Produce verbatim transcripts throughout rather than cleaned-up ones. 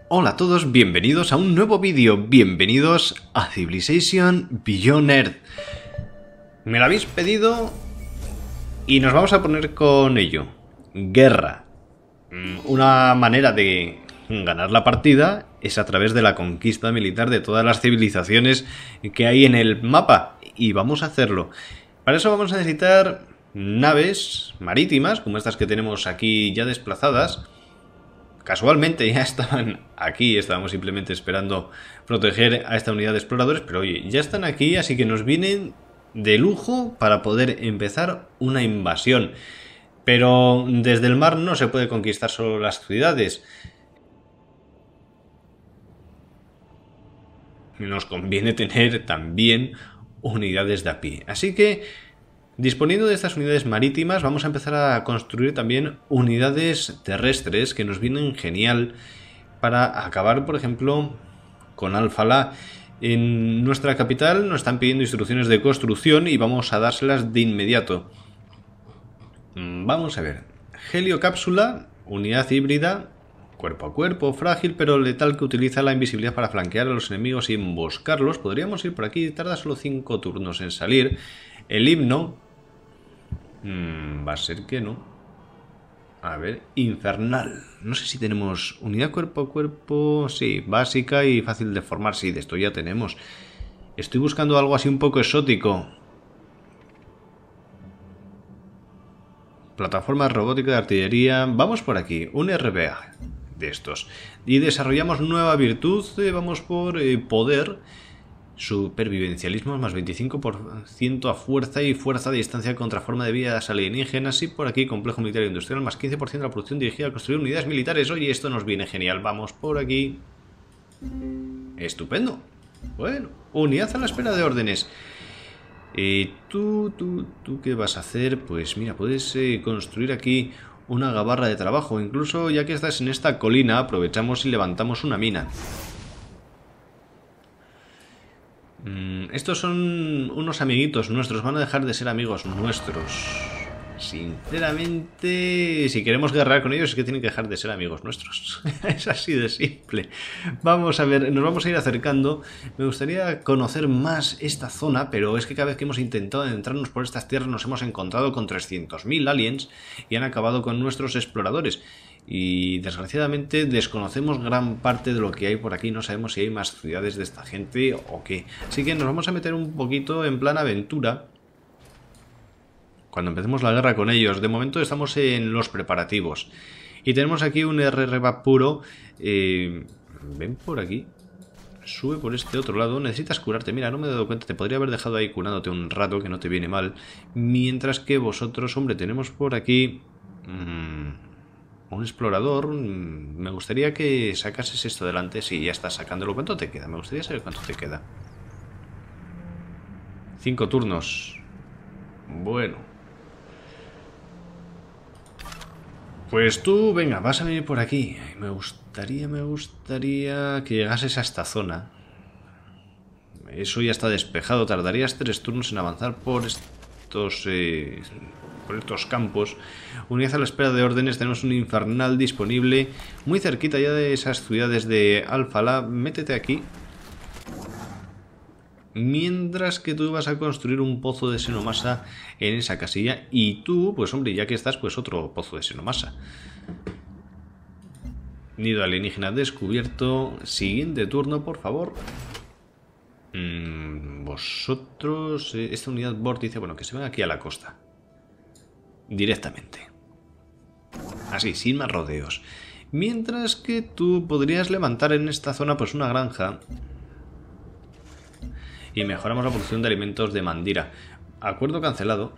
Hola a todos, bienvenidos a un nuevo vídeo, bienvenidos a Civilization Beyond Earth. Me lo habéis pedido y nos vamos a poner con ello. Guerra. Una manera de ganar la partida es a través de la conquista militar de todas las civilizaciones que hay en el mapa, y vamos a hacerlo. Para eso vamos a necesitar naves marítimas, como estas que tenemos aquí ya desplazadas. Casualmente ya estaban aquí, estábamos simplemente esperando proteger a esta unidad de exploradores, pero oye, ya están aquí, así que nos vienen de lujo para poder empezar una invasión. Pero desde el mar no se puede conquistar solo las ciudades. Nos conviene tener también unidades de a pie. Así que, disponiendo de estas unidades marítimas, vamos a empezar a construir también unidades terrestres que nos vienen genial para acabar, por ejemplo, con Al-Falá. En nuestra capital nos están pidiendo instrucciones de construcción y vamos a dárselas de inmediato. Vamos a ver. Heliocápsula, unidad híbrida, cuerpo a cuerpo, frágil pero letal, que utiliza la invisibilidad para flanquear a los enemigos y emboscarlos. Podríamos ir por aquí, tarda solo cinco turnos en salir. El himno Hmm, va a ser que no. A ver, infernal. No sé si tenemos unidad cuerpo a cuerpo. Sí, básica y fácil de formar. Sí, de esto ya tenemos. Estoy buscando algo así un poco exótico. Plataforma robótica de artillería. Vamos por aquí, un R B A de estos. Y desarrollamos nueva virtud. eh, Vamos por eh, poder. Supervivencialismo más veinticinco por ciento a fuerza y fuerza de distancia contra forma de vías alienígenas. Y por aquí complejo militar e industrial más quince por ciento de la producción dirigida a construir unidades militares. Oye, esto nos viene genial. Vamos por aquí. Estupendo. Bueno, unidad a la espera de órdenes. Eh, tú, tú, tú, ¿qué vas a hacer? Pues mira, puedes eh, construir aquí una gabarra de trabajo. Incluso ya que estás en esta colina, aprovechamos y levantamos una mina. Estos son unos amiguitos nuestros, van a dejar de ser amigos nuestros. Sinceramente, si queremos guerrear con ellos es que tienen que dejar de ser amigos nuestros. Es así de simple. Vamos a ver, nos vamos a ir acercando. Me gustaría conocer más esta zona, pero es que cada vez que hemos intentado entrarnos por estas tierras nos hemos encontrado con trescientos mil aliens y han acabado con nuestros exploradores. Y desgraciadamente desconocemos gran parte de lo que hay por aquí. No sabemos si hay más ciudades de esta gente o qué. Así que nos vamos a meter un poquito en plan aventura cuando empecemos la guerra con ellos. De momento estamos en los preparativos. Y tenemos aquí un R R B A puro. Eh, ven por aquí. Sube por este otro lado. Necesitas curarte. Mira, no me he dado cuenta. Te podría haber dejado ahí curándote un rato, que no te viene mal. Mientras que vosotros, hombre, tenemos por aquí Mmm, un explorador. Me gustaría que sacases esto adelante. Sí, ya estás sacándolo. ¿Cuánto te queda? Me gustaría saber cuánto te queda. Cinco turnos. Bueno. Pues tú, venga, vas a venir por aquí. Me gustaría, me gustaría que llegases a esta zona. Eso ya está despejado. Tardarías tres turnos en avanzar por estos... Eh, por estos campos. Unidad a la espera de órdenes. Tenemos un infernal disponible muy cerquita ya de esas ciudades de Al-Falá. Métete aquí. Mientras que tú vas a construir un pozo de xenomasa en esa casilla. Y tú, pues hombre, ya que estás, pues otro pozo de xenomasa. Nido alienígena descubierto. Siguiente turno, por favor. Mm, vosotros... Eh, esta unidad vórtice, bueno, que se ven aquí a la costa. Directamente. Así, sin más rodeos. Mientras que tú podrías levantar en esta zona pues una granja. Y mejoramos la producción de alimentos de Mandira. Acuerdo cancelado.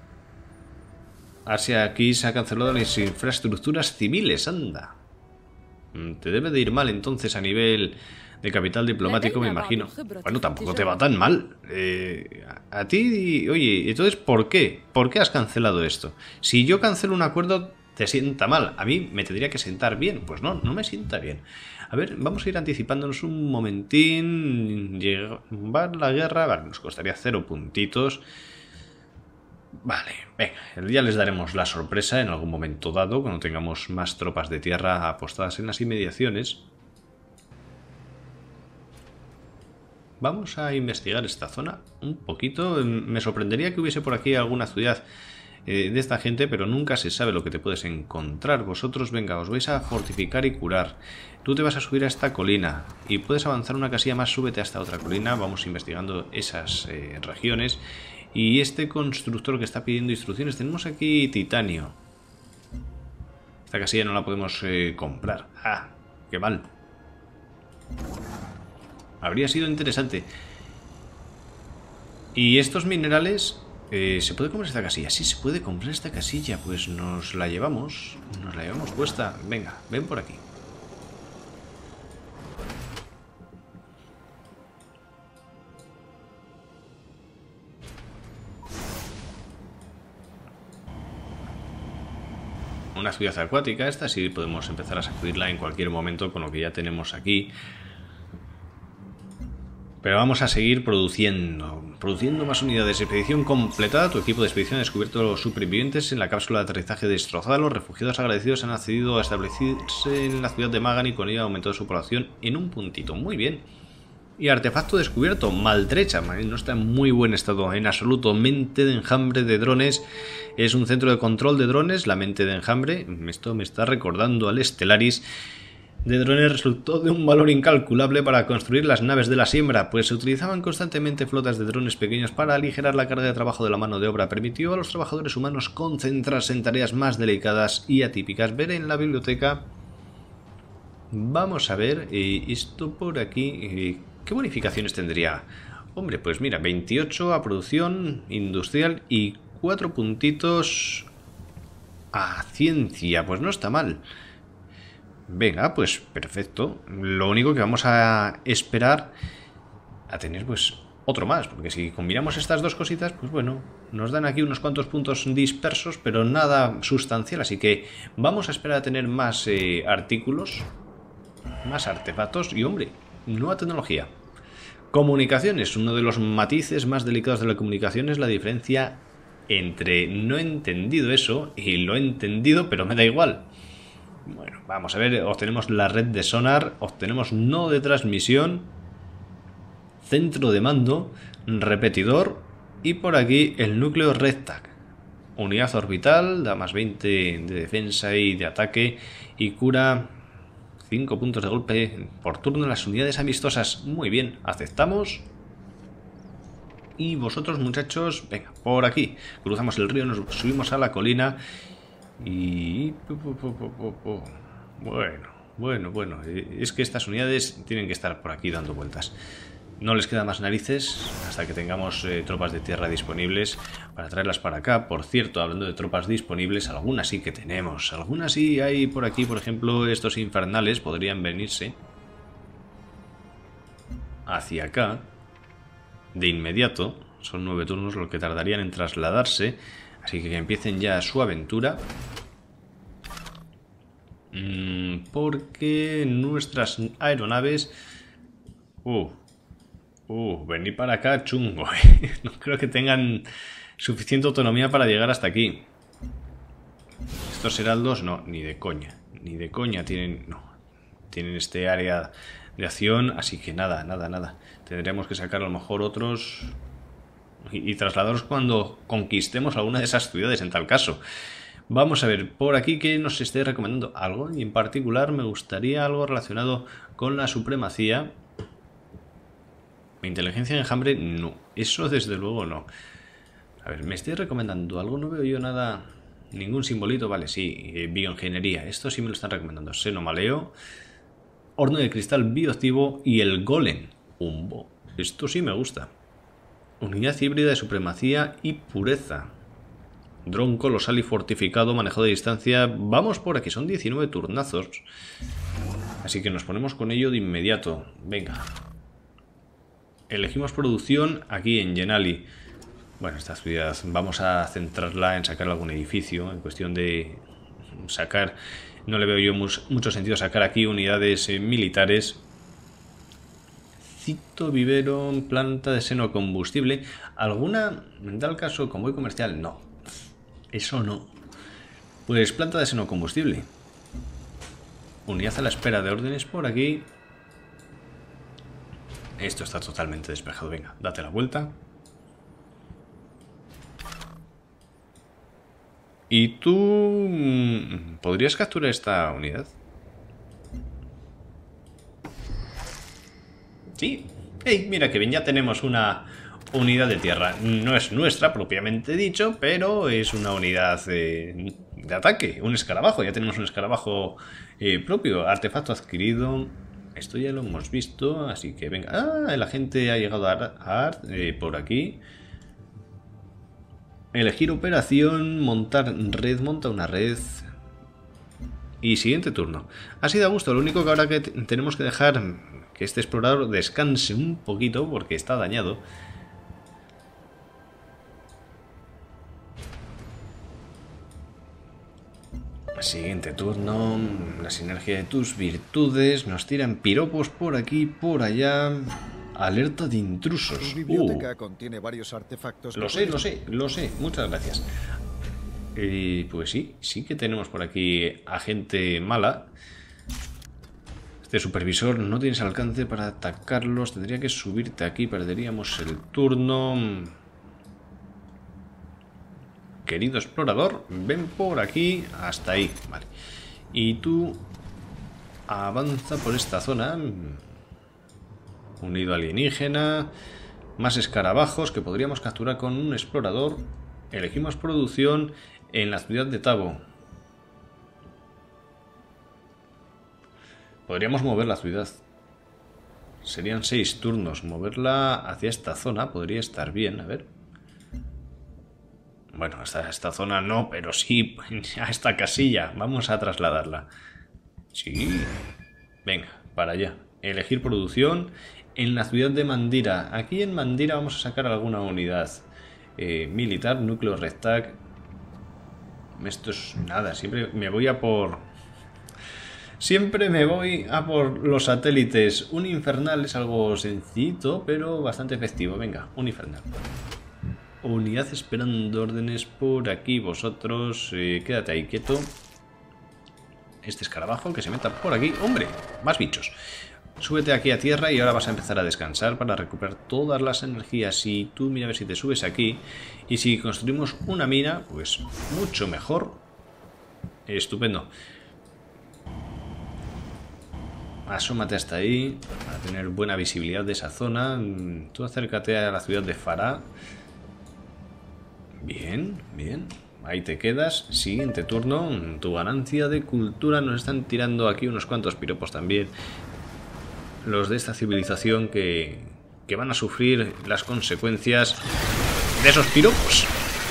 Así, aquí se ha cancelado las infraestructuras civiles, anda. Te debe de ir mal entonces a nivel de capital diplomático, me imagino. Bueno, tampoco te va tan mal. Eh, a, a ti, oye, entonces, ¿por qué? ¿Por qué has cancelado esto? Si yo cancelo un acuerdo, te sienta mal. A mí me tendría que sentar bien. Pues no, no me sienta bien. A ver, vamos a ir anticipándonos un momentín. Llevar la guerra, vale, nos costaría cero puntitos. Vale, venga, ya les daremos la sorpresa en algún momento dado, cuando tengamos más tropas de tierra apostadas en las inmediaciones. Vamos a investigar esta zona un poquito. Me sorprendería que hubiese por aquí alguna ciudad eh, de esta gente, pero nunca se sabe lo que te puedes encontrar. Vosotros, venga, os vais a fortificar y curar. Tú te vas a subir a esta colina y puedes avanzar una casilla más, súbete a esta otra colina. Vamos investigando esas eh, regiones. Y este constructor que está pidiendo instrucciones, tenemos aquí titanio. Esta casilla no la podemos eh, comprar. ¡Ah! ¡Qué mal! Habría sido interesante. ¿Y estos minerales? Eh, ¿Se puede comprar esta casilla? Sí, se puede comprar esta casilla. Pues nos la llevamos. Nos la llevamos puesta. Venga, ven por aquí. Una ciudad acuática, esta sí podemos empezar a sacudirla en cualquier momento con lo que ya tenemos aquí. Pero vamos a seguir produciendo, produciendo más unidades. Expedición completada, tu equipo de expedición ha descubierto los supervivientes en la cápsula de aterrizaje destrozada. Los refugiados agradecidos han accedido a establecerse en la ciudad de Magan y con ello ha aumentado su población en un puntito. Muy bien. Y artefacto descubierto, maltrecha, no está en muy buen estado en absoluto. Mente de enjambre de drones, es un centro de control de drones, la mente de enjambre, esto me está recordando al Stellaris, de drones resultó de un valor incalculable para construir las naves de la siembra, pues se utilizaban constantemente flotas de drones pequeños para aligerar la carga de trabajo de la mano de obra, permitió a los trabajadores humanos concentrarse en tareas más delicadas y atípicas. Ver en la biblioteca, vamos a ver, eh, esto por aquí... Eh, ¿qué bonificaciones tendría? Hombre, pues mira, veintiocho a producción industrial y cuatro puntitos a ciencia. Pues no está mal. Venga, pues perfecto. Lo único que vamos a esperar a tener pues otro más. Porque si combinamos estas dos cositas, pues bueno, nos dan aquí unos cuantos puntos dispersos, pero nada sustancial. Así que vamos a esperar a tener más eh, artículos, más artefactos y hombre... nueva tecnología. Comunicaciones. Uno de los matices más delicados de la comunicación es la diferencia entre no he entendido eso y lo he entendido pero me da igual. Bueno, vamos a ver, obtenemos la red de sonar, obtenemos nodo de transmisión, centro de mando, repetidor y por aquí el núcleo RedTag. Unidad orbital, da más veinte de defensa y de ataque y cura... cinco puntos de golpe por turno en las unidades amistosas. Muy bien, aceptamos. Y vosotros, muchachos, venga, por aquí. Cruzamos el río, nos subimos a la colina. Y... Bueno, bueno, bueno. Es que estas unidades tienen que estar por aquí dando vueltas. No les queda más narices hasta que tengamos eh, tropas de tierra disponibles para traerlas para acá. Por cierto, hablando de tropas disponibles, algunas sí que tenemos. Algunas sí hay por aquí, por ejemplo, estos infernales podrían venirse hacia acá de inmediato. Son nueve turnos lo que tardarían en trasladarse. Así que que empiecen ya su aventura. Mm, porque nuestras aeronaves... Uh, Uh, venir para acá chungo, ¿eh? No creo que tengan suficiente autonomía para llegar hasta aquí. Estos heraldos, no, ni de coña. Ni de coña tienen... No, tienen este área de acción, así que nada, nada, nada. Tendremos que sacar a lo mejor otros... Y, y trasladarlos cuando conquistemos alguna de esas ciudades, en tal caso. Vamos a ver, por aquí que nos esté recomendando algo. Y en particular me gustaría algo relacionado con la supremacía... Inteligencia de enjambre, no. Eso desde luego no. A ver, ¿me estoy recomendando algo? No veo yo nada... Ningún simbolito, vale, sí. Eh, bioingeniería, esto sí me lo están recomendando. Xenomaleo, horno de cristal bioactivo y el golem. Umbo. Esto sí me gusta. Unidad híbrida de supremacía y pureza. Dron colosal y fortificado, manejo de distancia. Vamos por aquí, son diecinueve turnazos. Así que nos ponemos con ello de inmediato. Venga. Elegimos producción aquí en Yenali. Bueno, esta ciudad vamos a centrarla en sacar algún edificio. En cuestión de sacar... No le veo yo mucho sentido sacar aquí unidades eh, militares. Cito vivero, planta de seno combustible. ¿Alguna, en tal caso, convoy comercial? No. Eso no. Pues planta de seno combustible. Unidad a la espera de órdenes por aquí. Esto está totalmente despejado. Venga, date la vuelta. ¿Y tú podrías capturar esta unidad? Sí. Hey, mira que bien, ya tenemos una unidad de tierra. No es nuestra propiamente dicho, pero es una unidad de, de ataque. Un escarabajo. Ya tenemos un escarabajo eh, propio. Artefacto adquirido. Esto ya lo hemos visto, así que venga. Ah, el agente ha llegado a Art eh, por aquí. Elegir operación, montar red, monta una red. Y siguiente turno. Así da gusto, lo único que ahora que tenemos que dejar que este explorador descanse un poquito porque está dañado. Siguiente turno. La sinergia de tus virtudes. Nos tiran piropos por aquí, por allá. Alerta de intrusos. Tu biblioteca uh. contiene varios artefactos. Lo sé, lo sé, lo sé. Muchas gracias. Y pues sí, sí que tenemos por aquí a gente mala. Este supervisor no tienes alcance para atacarlos. Tendría que subirte aquí, perderíamos el turno. Querido explorador, ven por aquí hasta ahí. Vale. Y tú avanza por esta zona. Unido alienígena. Más escarabajos que podríamos capturar con un explorador. Elegimos producción en la ciudad de Tabo. Podríamos mover la ciudad. Serían seis turnos. Moverla hacia esta zona podría estar bien. A ver. Bueno, hasta esta zona no, pero sí a esta casilla. Vamos a trasladarla. Sí. Venga, para allá. Elegir producción en la ciudad de Mandira. Aquí en Mandira vamos a sacar alguna unidad eh, militar, núcleo rectac. Esto es nada, siempre me voy a por... Siempre me voy a por los satélites. Un infernal es algo sencillito, pero bastante efectivo. Venga, un infernal. Unidad esperando órdenes por aquí. Vosotros, eh, quédate ahí quieto. Este escarabajo que se meta por aquí. ¡Hombre! Más bichos. Súbete aquí a tierra y ahora vas a empezar a descansar para recuperar todas las energías. Y tú mira a ver si te subes aquí. Y si construimos una mina, pues mucho mejor. Estupendo. Asómate hasta ahí para tener buena visibilidad de esa zona. Tú acércate a la ciudad de Farah. Bien, bien. Ahí te quedas. Siguiente turno. Tu ganancia de cultura. Nos están tirando aquí unos cuantos piropos también. Los de esta civilización que, que van a sufrir las consecuencias de esos piropos.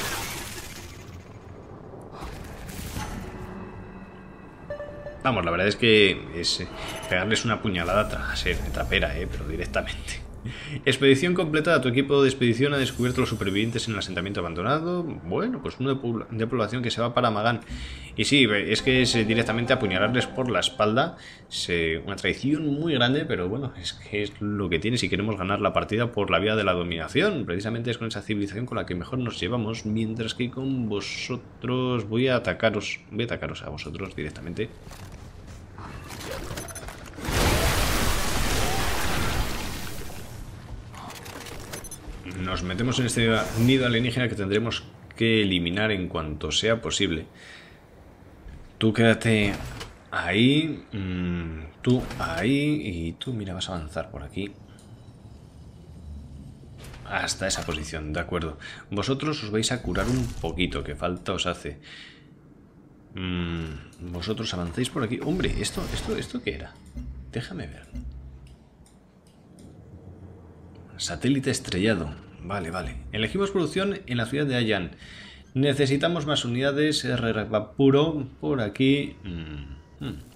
Vamos, la verdad es que es pegarles una puñalada trasera, trapera, eh, pero directamente. Expedición completada. Tu equipo de expedición ha descubierto los supervivientes en el asentamiento abandonado. Bueno, pues uno de, pobl de población que se va para Magán. Y sí, es que es directamente apuñalarles por la espalda. Es una traición muy grande, pero bueno, es que es lo que tiene si queremos ganar la partida por la vía de la dominación. Precisamente es con esa civilización con la que mejor nos llevamos. Mientras que con vosotros voy a atacaros. Voy a atacaros a vosotros directamente. Nos metemos en este nido alienígena que tendremos que eliminar en cuanto sea posible. Tú quédate ahí, mmm, tú ahí y tú, mira, vas a avanzar por aquí. Hasta esa posición, de acuerdo. Vosotros os vais a curar un poquito, que falta os hace. Mm, vosotros avancéis por aquí. Hombre, ¿esto, esto, esto qué era? Déjame ver. Satélite estrellado. Vale, vale. Elegimos producción en la ciudad de Ayan. Necesitamos más unidades. R puro por aquí. Mm, mm.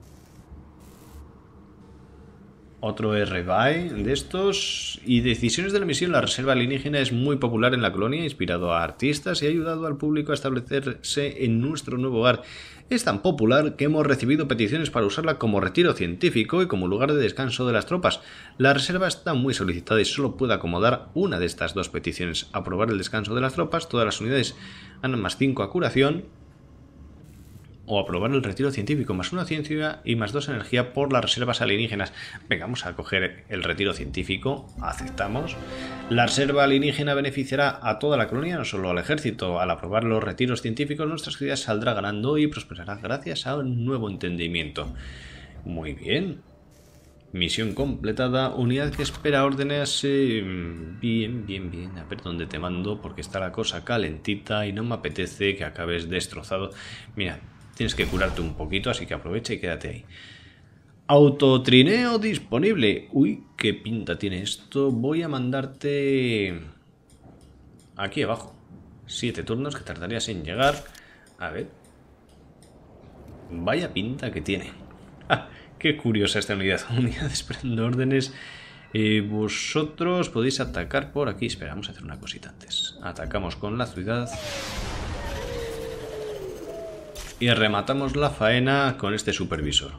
Otro R B I de estos. Y decisiones de la misión. La reserva alienígena es muy popular en la colonia, inspirado a artistas y ha ayudado al público a establecerse en nuestro nuevo hogar. Es tan popular que hemos recibido peticiones para usarla como retiro científico y como lugar de descanso de las tropas. La reserva está muy solicitada y solo puede acomodar una de estas dos peticiones. Aprobar el descanso de las tropas. Todas las unidades ganan más cinco a curación. o aprobar el retiro científico, más una ciencia y más dos energía por las reservas alienígenas. Venga, vamos a coger el retiro científico, aceptamos. La reserva alienígena beneficiará a toda la colonia, no solo al ejército. Al aprobar los retiros científicos, nuestra sociedad saldrá ganando y prosperará gracias a un nuevo entendimiento. Muy bien. Misión completada, unidad que espera órdenes. Eh, bien, bien, bien. A ver dónde te mando, porque está la cosa calentita y no me apetece que acabes destrozado. Mira, tienes que curarte un poquito, así que aprovecha y quédate ahí. Autotrineo disponible. Uy, qué pinta tiene esto. Voy a mandarte aquí abajo. Siete turnos que tardarías en llegar. A ver. Vaya pinta que tiene. Ah, qué curiosa esta unidad. Unidad esperando órdenes. Eh, vosotros podéis atacar por aquí. Espera, vamos a hacer una cosita antes. Atacamos con la ciudad. Y rematamos la faena con este supervisor.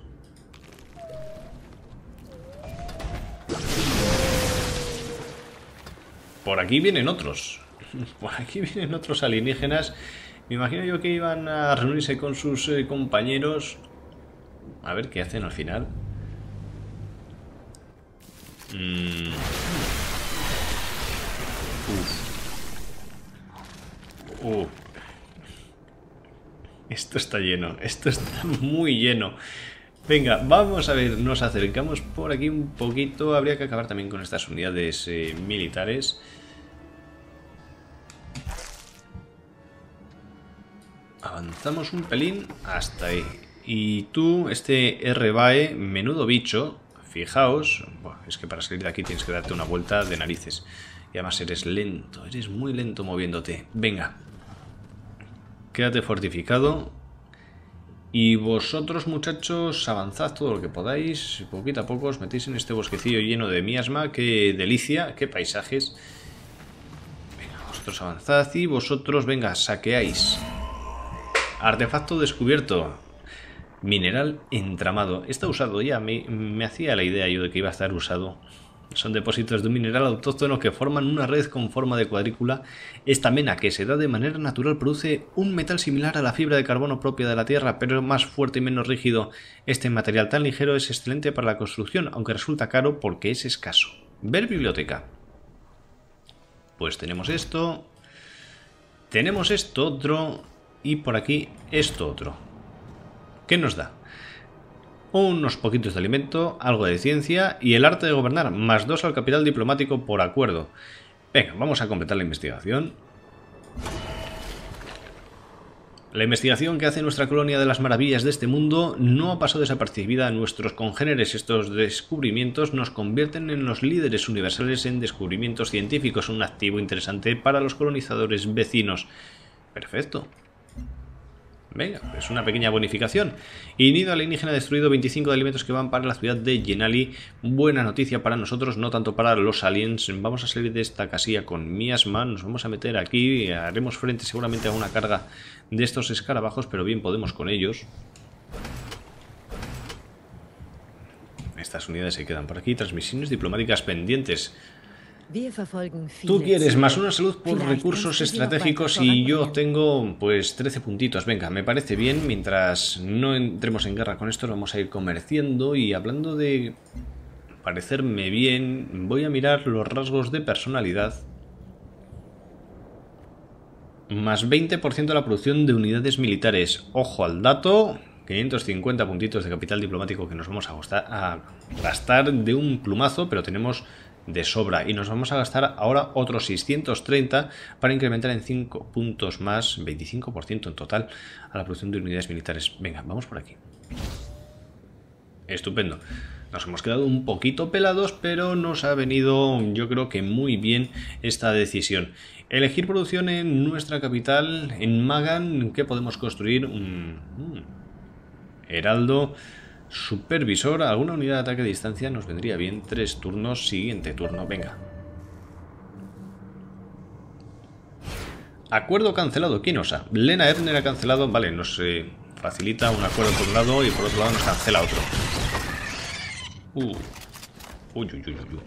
Por aquí vienen otros. Por aquí vienen otros alienígenas. Me imagino yo que iban a reunirse con sus eh, compañeros. A ver qué hacen al final. Mm. Uf. Uf. Esto está lleno. Esto está muy lleno. Venga, vamos a ver. Nos acercamos por aquí un poquito. Habría que acabar también con estas unidades eh, militares. Avanzamos un pelín hasta ahí. Y tú, este R B A E, menudo bicho, fijaos, bueno, es que para salir de aquí tienes que darte una vuelta de narices. Y además eres lento, eres muy lento moviéndote. Venga, quédate fortificado. Y vosotros, muchachos, avanzad todo lo que podáis. Poquito a poco os metéis en este bosquecillo lleno de miasma. Qué delicia, qué paisajes. Venga, vosotros avanzad y vosotros, venga, saqueáis. Artefacto descubierto. Mineral entramado. Está usado ya. Me, me hacía la idea yo de que iba a estar usado. Son depósitos de un mineral autóctono que forman una red con forma de cuadrícula. Esta mena, que se da de manera natural, produce un metal similar a la fibra de carbono propia de la Tierra, pero más fuerte y menos rígido. Este material tan ligero es excelente para la construcción, aunque resulta caro porque es escaso. Ver biblioteca. Pues tenemos esto. Tenemos esto otro. Y por aquí esto otro. ¿Qué nos da? Unos poquitos de alimento, algo de ciencia y el arte de gobernar, más dos al capital diplomático por acuerdo. Venga, vamos a completar la investigación. La investigación que hace nuestra colonia de las maravillas de este mundo no ha pasado desapercibida a nuestros congéneres. Estos descubrimientos nos convierten en los líderes universales en descubrimientos científicos, un activo interesante para los colonizadores vecinos. Perfecto. Venga, pues una pequeña bonificación. Y nido alienígena destruido, veinticinco de alimentos que van para la ciudad de Yenali. Buena noticia para nosotros, no tanto para los aliens. Vamos a salir de esta casilla con miasma. Nos vamos a meter aquí. Haremos frente seguramente a una carga de estos escarabajos, pero bien podemos con ellos. Estas unidades se quedan por aquí. Transmisiones diplomáticas pendientes. Tú quieres más una salud por recursos estratégicos y yo tengo pues trece puntitos. Venga, me parece bien. Mientras no entremos en guerra con esto vamos a ir comerciando. Y hablando de parecerme bien, voy a mirar los rasgos de personalidad. Más veinte por ciento de la producción de unidades militares. Ojo al dato. quinientos cincuenta puntitos de capital diplomático que nos vamos a gastar, a gastar de un plumazo, pero tenemos de sobra. Y nos vamos a gastar ahora otros seiscientos treinta para incrementar en cinco puntos más, veinticinco por ciento en total, a la producción de unidades militares. Venga, vamos por aquí. Estupendo. Nos hemos quedado un poquito pelados, pero nos ha venido, yo creo que muy bien esta decisión. Elegir producción en nuestra capital, en Magan. ¿Qué podemos construir? Un... un heraldo. Supervisor, alguna unidad de ataque a distancia nos vendría bien. Tres turnos, siguiente turno, venga. Acuerdo cancelado, ¿quién osa? Lena Erner ha cancelado, vale, nos eh, facilita un acuerdo por un lado y por otro lado nos cancela otro. Uh. Uy, uy, uy, uy.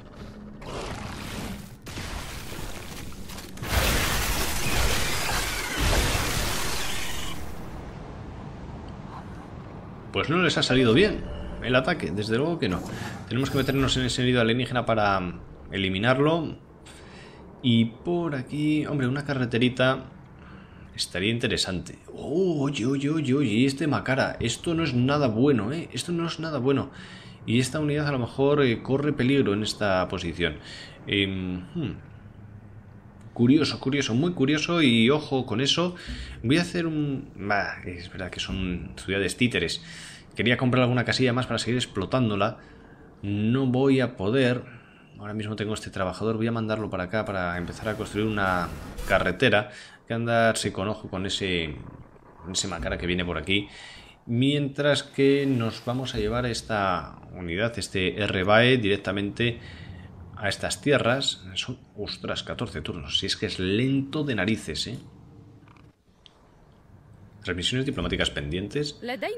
pues no les ha salido bien el ataque, desde luego que no. Tenemos que meternos en ese nido alienígena para eliminarlo. Y por aquí, hombre, una carreterita estaría interesante. Oh, oye, oye, oye, oye, este Macara, esto no es nada bueno, ¿eh? Esto no es nada bueno. Y esta unidad a lo mejor eh, corre peligro en esta posición. Eh, hmm. Curioso, curioso, muy curioso. Y ojo con eso. Voy a hacer un... Bah, es verdad que son ciudades títeres. Quería comprar alguna casilla más para seguir explotándola. No voy a poder... Ahora mismo tengo este trabajador. Voy a mandarlo para acá para empezar a construir una carretera. Que andarse con ojo con ese, ese Macara que viene por aquí. Mientras que nos vamos a llevar esta unidad, este R B A E, directamente a estas tierras. Son, ostras, catorce turnos. Si es que es lento de narices, ¿eh? Transmisiones diplomáticas pendientes.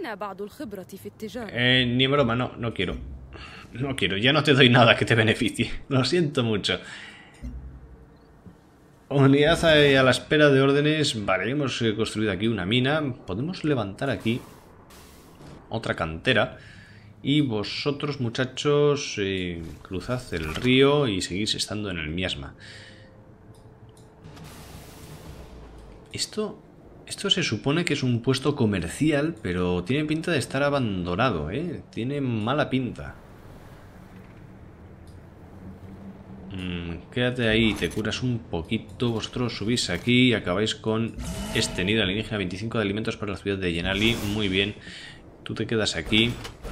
Eh, ni broma, no, no quiero. No quiero, ya no te doy nada que te beneficie. Lo siento mucho. Unidad a, a la espera de órdenes. Vale, hemos construido aquí una mina. Podemos levantar aquí otra cantera. Y vosotros, muchachos, eh, cruzad el río y seguís estando en el miasma. Esto... Esto se supone que es un puesto comercial, pero tiene pinta de estar abandonado, ¿eh? Tiene mala pinta. Mm, quédate ahí, te curas un poquito. Vosotros subís aquí y acabáis con este nido alienígena. veinticinco de alimentos para la ciudad de Yenali. Muy bien. Tú te quedas aquí.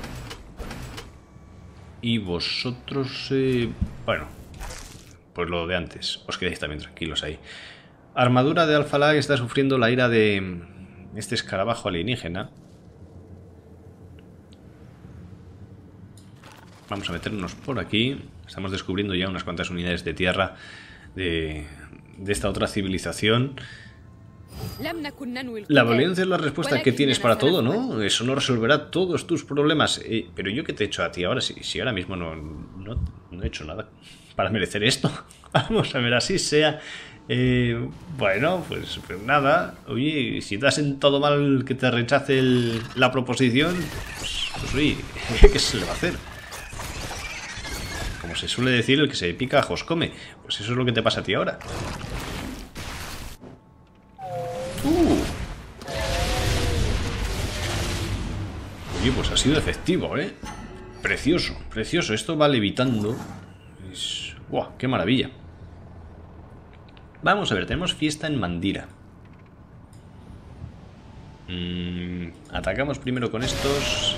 Y vosotros... Eh, bueno, pues lo de antes. Os quedáis también tranquilos ahí. Armadura de Alpha Lag está sufriendo la ira de este escarabajo alienígena. Vamos a meternos por aquí. Estamos descubriendo ya unas cuantas unidades de tierra de, de esta otra civilización. La violencia es la respuesta que tienes para todo, ¿no? Eso no resolverá todos tus problemas. Eh, pero yo qué te he hecho a ti ahora, si, si ahora mismo no, no, no he hecho nada para merecer esto. Vamos a ver, así sea. Eh, bueno, pues, pues nada. Oye, si te has sentado mal que te rechace el, la proposición, pues, pues oye, ¿qué se le va a hacer? Como se suele decir, el que se pica ajos come. Pues eso es lo que te pasa a ti ahora. Uh. Oye, pues ha sido efectivo, ¿eh? Precioso, precioso. Esto va levitando. Es... ¡Buah! ¡Qué maravilla! Vamos a ver, tenemos fiesta en Mandira. Mm, atacamos primero con estos.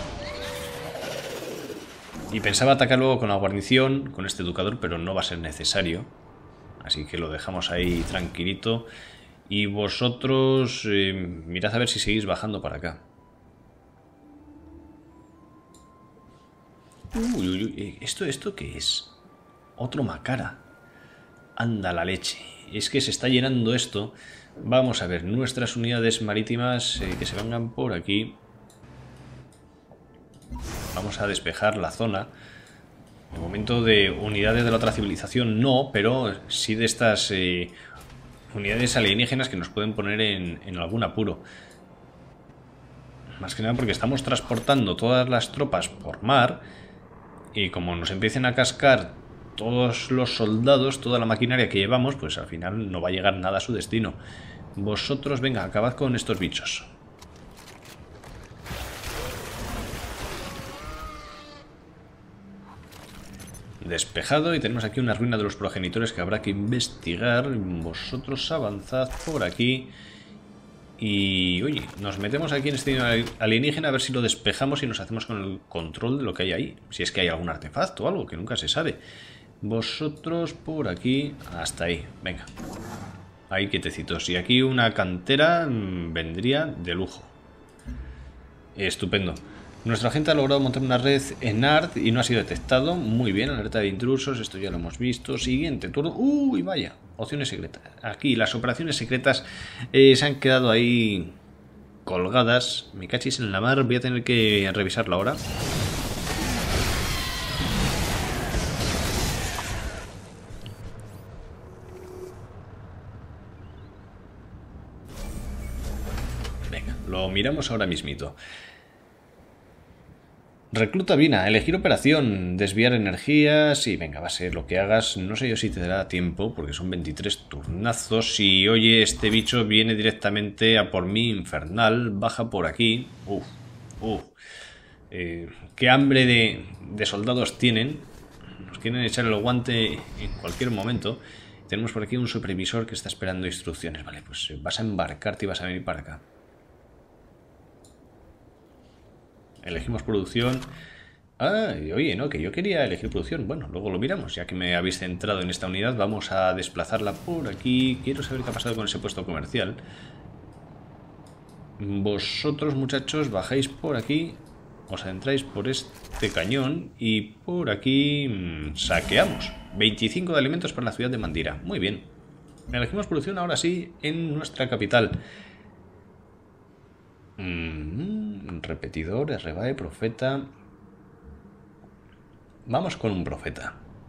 Y pensaba atacar luego con la guarnición, con este educador, pero no va a ser necesario. Así que lo dejamos ahí tranquilito. Y vosotros, eh, mirad a ver si seguís bajando para acá. Uy, uy, uy. ¿Esto, ¿Esto qué es? Otro Macara. Anda la leche. Es que se está llenando esto. Vamos a ver, nuestras unidades marítimas eh, que se vengan por aquí. Vamos a despejar la zona. De momento de unidades de la otra civilización no, pero sí de estas eh, unidades alienígenas que nos pueden poner en, en algún apuro. Más que nada porque estamos transportando todas las tropas por mar y como nos empiecen a cascar todos los soldados, toda la maquinaria que llevamos, pues al final no va a llegar nada a su destino. Vosotros, venga, acabad con estos bichos. Despejado y tenemos aquí una ruina de los progenitores que habrá que investigar. Vosotros avanzad por aquí. Y, oye, nos metemos aquí en este alienígena a ver si lo despejamos y nos hacemos con el control de lo que hay ahí. Si es que hay algún artefacto o algo, que nunca se sabe. Vosotros por aquí, hasta ahí, venga. Ahí quietecitos. Y aquí una cantera mmm, vendría de lujo. Estupendo. Nuestra gente ha logrado montar una red en A R T y no ha sido detectado. Muy bien, alerta de intrusos, esto ya lo hemos visto. Siguiente turno. Uy, vaya, opciones secretas. Aquí las operaciones secretas eh, se han quedado ahí colgadas. Me cachis en la mar, voy a tener que revisarla ahora. Venga, lo miramos ahora mismito. Recluta Vina, elegir operación, desviar energía. Sí, venga, va a ser lo que hagas. No sé yo si te dará tiempo, porque son veintitrés turnazos. Y oye, este bicho viene directamente a por mí, infernal. Baja por aquí. Uf, uf. Eh, qué hambre de, de soldados tienen. Nos quieren echar el guante en cualquier momento. Tenemos por aquí un supervisor que está esperando instrucciones. Vale, pues vas a embarcarte y vas a venir para acá. Elegimos producción. Ah, oye, no, que yo quería elegir producción. Bueno, luego lo miramos. Ya que me habéis centrado en esta unidad, vamos a desplazarla por aquí. Quiero saber qué ha pasado con ese puesto comercial. Vosotros, muchachos, bajáis por aquí. Os adentráis por este cañón. Y por aquí mmm, saqueamos. veinticinco de alimentos para la ciudad de Mandira. Muy bien. Elegimos producción ahora sí en nuestra capital. Mm, repetidor, Rebae, profeta. Vamos con un profeta.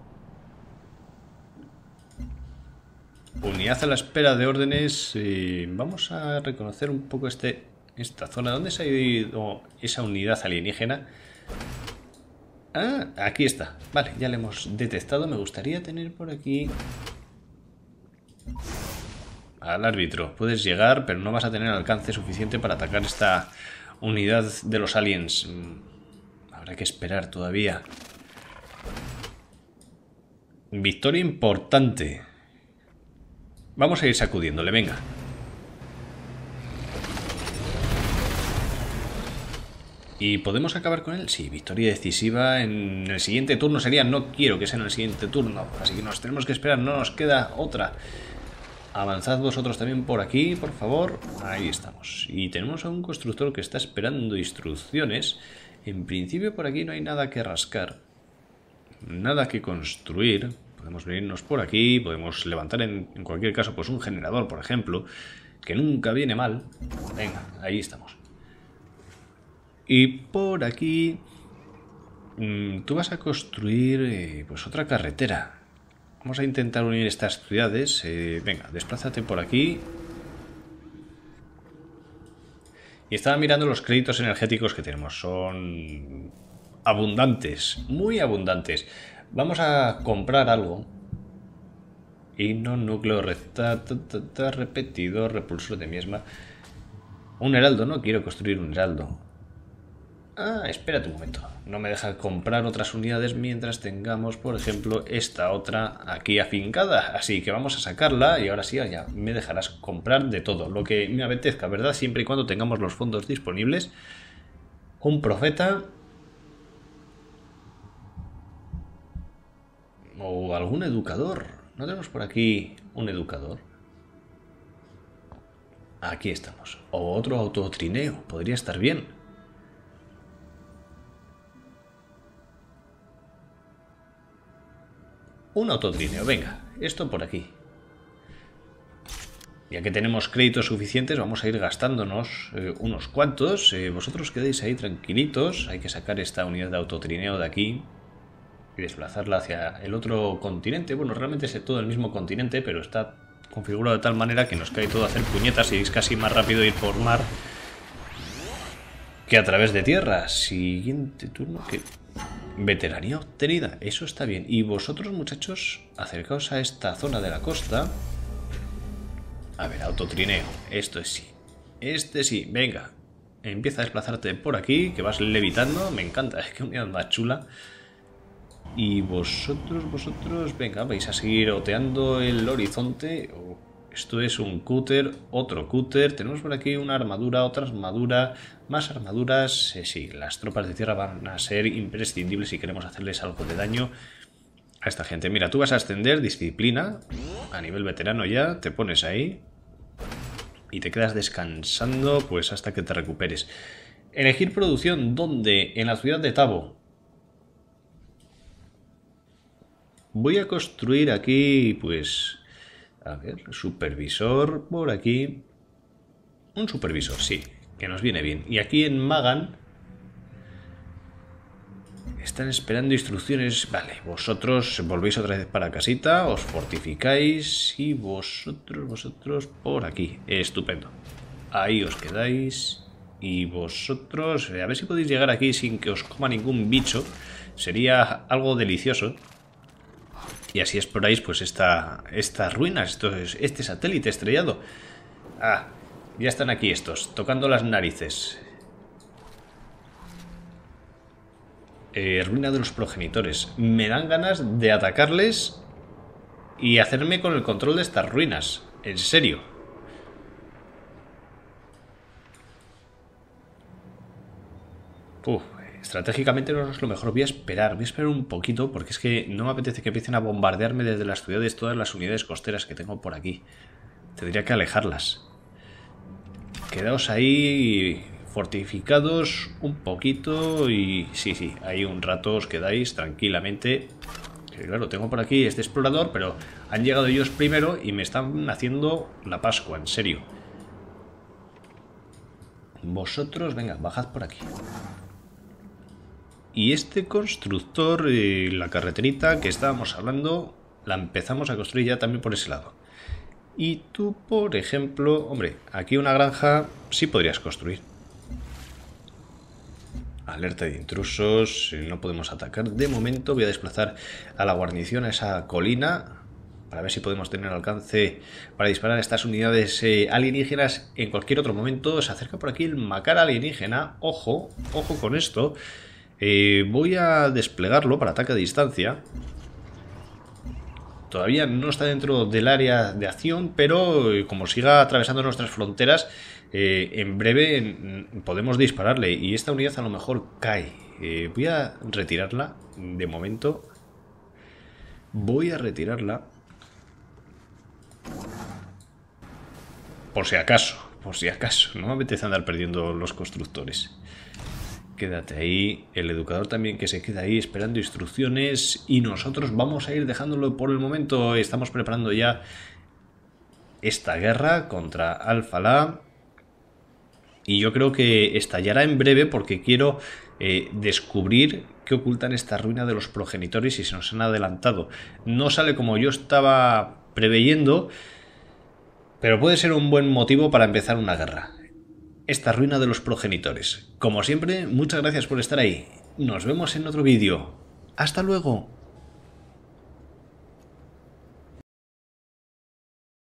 Unidad a la espera de órdenes. Eh, vamos a reconocer un poco este, esta zona. ¿Dónde se ha ido esa unidad alienígena? Ah, aquí está. Vale, ya le hemos detectado. Me gustaría tener por aquí... Al árbitro, puedes llegar, pero no vas a tener alcance suficiente para atacar esta unidad de los aliens. Habrá que esperar todavía. Victoria importante. Vamos a ir sacudiéndole, venga. ¿Y podemos acabar con él? Sí, victoria decisiva. En el siguiente turno sería... No quiero que sea en el siguiente turno, así que nos tenemos que esperar, no nos queda otra. Avanzad vosotros también por aquí, por favor. Ahí estamos. Y tenemos a un constructor que está esperando instrucciones. En principio por aquí no hay nada que rascar. Nada que construir. Podemos venirnos por aquí. Podemos levantar en, en cualquier caso pues un generador, por ejemplo. Que nunca viene mal. Venga, ahí estamos. Y por aquí... Mmm, tú vas a construir eh, pues otra carretera. Vamos a intentar unir estas ciudades. Eh, venga, desplázate por aquí. Y estaba mirando los créditos energéticos que tenemos. Son abundantes, muy abundantes. Vamos a comprar algo. Himno, núcleo, recta, ta, ta, ta, repetidor, repulsor de miasma. Un heraldo, no quiero construir un heraldo. Ah, espérate un momento. No me deja comprar otras unidades mientras tengamos, por ejemplo, esta otra aquí afincada. Así que vamos a sacarla y ahora sí, ya me dejarás comprar de todo, lo que me apetezca, ¿verdad? Siempre y cuando tengamos los fondos disponibles. Un profeta. O algún educador. ¿No tenemos por aquí un educador? Aquí estamos. O otro autotrineo. Podría estar bien. Un autotrineo, venga, esto por aquí. Ya que tenemos créditos suficientes, vamos a ir gastándonos eh, unos cuantos. Eh, vosotros quedéis ahí tranquilitos. Hay que sacar esta unidad de autotrineo de aquí y desplazarla hacia el otro continente. Bueno, realmente es todo el mismo continente, pero está configurado de tal manera que nos cae todo a hacer puñetas y es casi más rápido ir por mar que a través de tierra. Siguiente turno, que... Veteranía obtenida, eso está bien. Y vosotros, muchachos, acercaos a esta zona de la costa. A ver, autotrineo, esto es sí. Este sí, venga. Empieza a desplazarte por aquí, que vas levitando. Me encanta, es que unidad más chula. Y vosotros, vosotros, venga, vais a seguir oteando el horizonte. Oh, esto es un cúter, otro cúter. Tenemos por aquí una armadura, otra armadura, más armaduras. Eh, sí, las tropas de tierra van a ser imprescindibles si queremos hacerles algo de daño a esta gente. Mira, tú vas a ascender disciplina a nivel veterano ya, te pones ahí y te quedas descansando pues hasta que te recuperes. Elegir producción, ¿dónde? En la ciudad de Tabo. Voy a construir aquí, pues... A ver, supervisor por aquí. Un supervisor, sí, que nos viene bien. Y aquí en Magan están esperando instrucciones. Vale, vosotros volvéis otra vez para casita, os fortificáis y vosotros, vosotros por aquí. Estupendo. Ahí os quedáis. Y vosotros, a ver si podéis llegar aquí sin que os coma ningún bicho. Sería algo delicioso. Y así exploráis pues esta, estas ruinas, esto es, este satélite estrellado. Ah, ya están aquí estos, tocando las narices. Eh, ruina de los progenitores. Me dan ganas de atacarles y hacerme con el control de estas ruinas. En serio. Uf, estratégicamente no es lo mejor. Voy a esperar, voy a esperar un poquito porque es que no me apetece que empiecen a bombardearme desde las ciudades todas las unidades costeras que tengo por aquí. Tendría que alejarlas. Quedaos ahí fortificados un poquito y sí, sí, ahí un rato os quedáis tranquilamente. Que claro, tengo por aquí este explorador, pero han llegado ellos primero y me están haciendo la Pascua, en serio. Vosotros, venga, bajad por aquí. Y este constructor, eh, la carreterita que estábamos hablando, la empezamos a construir ya también por ese lado. Y tú, por ejemplo, hombre, aquí una granja sí podrías construir. Alerta de intrusos, no podemos atacar. De momento voy a desplazar a la guarnición a esa colina para ver si podemos tener alcance para disparar a estas unidades eh, alienígenas en cualquier otro momento. Se acerca por aquí el Macar alienígena. Ojo, ojo con esto. Eh, voy a desplegarlo para ataque a distancia. Todavía no está dentro del área de acción, pero eh, como siga atravesando nuestras fronteras, eh, en breve en, podemos dispararle y esta unidad a lo mejor cae. Eh, voy a retirarla de momento. Voy a retirarla. Por si acaso, por si acaso. No me apetece andar perdiendo los constructores. Quédate ahí, el educador también que se queda ahí esperando instrucciones y nosotros vamos a ir dejándolo por el momento. Estamos preparando ya esta guerra contra Al-Falaa y yo creo que estallará en breve porque quiero eh, descubrir qué ocultan esta ruina de los progenitores y se nos han adelantado. No sale como yo estaba preveyendo, pero puede ser un buen motivo para empezar una guerra. Esta ruina de los progenitores. Como siempre, muchas gracias por estar ahí. Nos vemos en otro vídeo. ¡Hasta luego!